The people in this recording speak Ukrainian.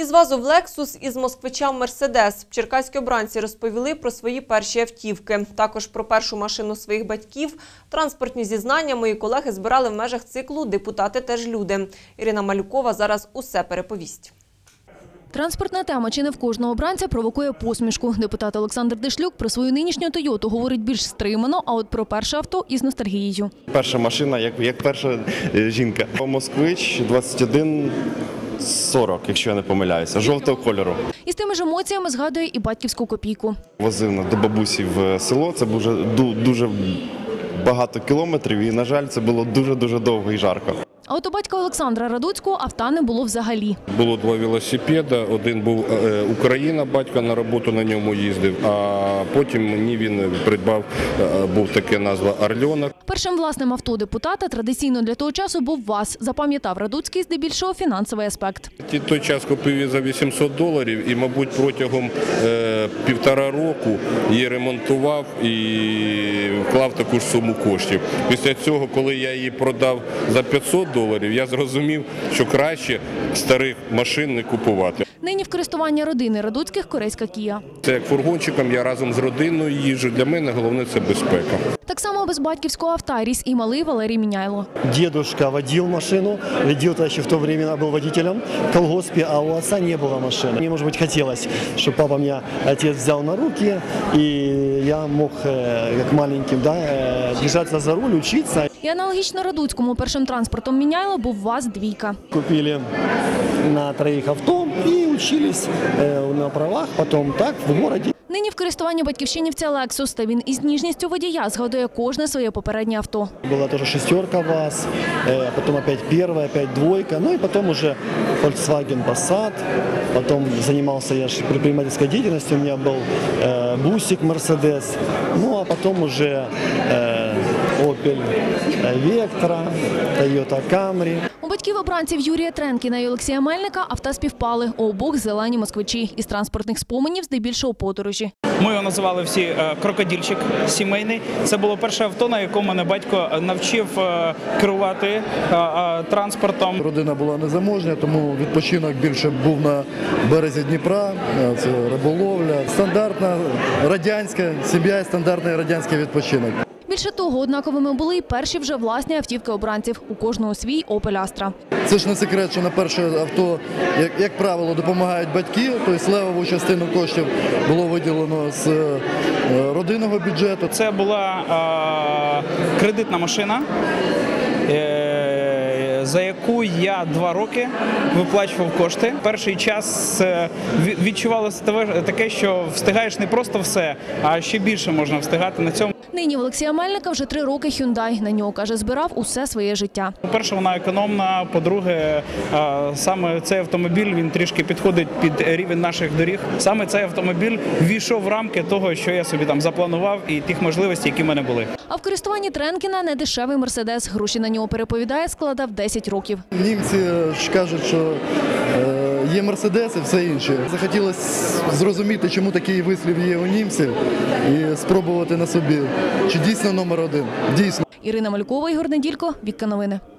Із ВАЗу в «Лексус», із москвича в «Мерседес». Черкаські обранці розповіли про свої перші автівки. Також про першу машину своїх батьків. Транспортні зізнання мої колеги збирали в межах циклу «Депутати теж люди». Ірина Малюкова зараз усе переповість. Транспортна тема чи не в кожного обранця провокує посмішку. Депутат Олександр Дешлюк про свою нинішню «Тойоту» говорить більш стримано, а от про перше авто із ностальгією. Перша машина, як перша жінка. Москвич 2140, якщо я не помиляюся, жовтого кольору. І з тими ж емоціями згадує і батьківську копійку. Возив до бабусі в село, це вже дуже багато кілометрів і, на жаль, це було дуже довго і жарко. А от у батька Олександра Радуцького авто не було взагалі. Було два велосипеди, один був Україна, батько на роботу на ньому їздив, а потім мені він придбав, був таке назва «Орльонок». Першим власним авто депутата традиційно для того часу був ВАЗ, запам'ятав Радуцький здебільшого фінансовий аспект. Той час купив її за $800 і, мабуть, протягом 1,5 року її ремонтував і вклав таку ж суму коштів. Після цього, коли я її продав за $500, я зрозумів, що краще старих машин не купувати. Нині в користування родини Радуцьких корейська Кія. Це як фургончиком, я разом з родиною їжджу. Для мене головне – це безпека. Так само без батьківського авто ріс і малий Валерій Міняйло. Дедушка водил машину, водил-то еще в то время был водителем в колгоспе, а у отца не было машины. Мне, может быть, хотелось, чтобы папа меня, отец взял на руки, и я мог, как маленьким, держаться за руль, учиться. І аналогічно Радуцькому першим транспортом Міняйло був ВАЗ-2. Купили на 3 авто и учились на правах, потом так, в городе. Нині в користуванні батьківщинівця «Лексус», та він із ніжністю водія згадує кожне своє попереднє авто. Была тоже 6 ВАЗ, потом опять 1, опять 2, ну и потом уже Volkswagen Passat, потом занимался я предпринимательской деятельностью, у меня был бусик Mercedes, ну а потом уже Opel Vectra, Toyota Camry. У батьків обранців Юрія Тренкіна і Олексія Мельника авто співпали. У обох зелені москвичі. Із транспортних споменів здебільшого подорожі. Ми його називали всі «крокодильчик» сімейний. Це було перше авто, на якому мене батько навчив керувати транспортом. Родина була незаможня, тому відпочинок більше був на березі Дніпра, це риболовля. Стандартна радянська сім'я і стандартний радянський відпочинок. Більше того, однаковими були і перші вже власні автівки обранців. У кожного свій «Опель Астра». Це ж не секрет, що на перше авто, як правило, допомагають батьки. Тобто левову частину коштів було виділено з родинного бюджету. Це була кредитна машина, за яку я 2 роки виплачував кошти. Перший час відчувалося таке, що встигаєш не просто все, а ще більше можна встигати на цьому. Нині в Олексія Мельника вже 3 роки Hyundai. На нього, каже, збирав усе своє життя. По-перше, вона економна. По-друге, саме цей автомобіль, він трішки підходить під рівень наших доріг. Саме цей автомобіль ввійшов в рамки того, що я собі там запланував і тих можливостей, які в мене були. А в користуванні Тренкіна недешевий «Мерседес». Гроші на нього, переповідає, складав 10 років. Німці ж кажуть, що є «Мерседес» і все інше. Захотілося зрозуміти, чому такий вислів є у німців і спробувати на собі. Чи дійсно номер 1? Дійсно. Ірина Малюкова, Ігор Неділько, Вікка Новини.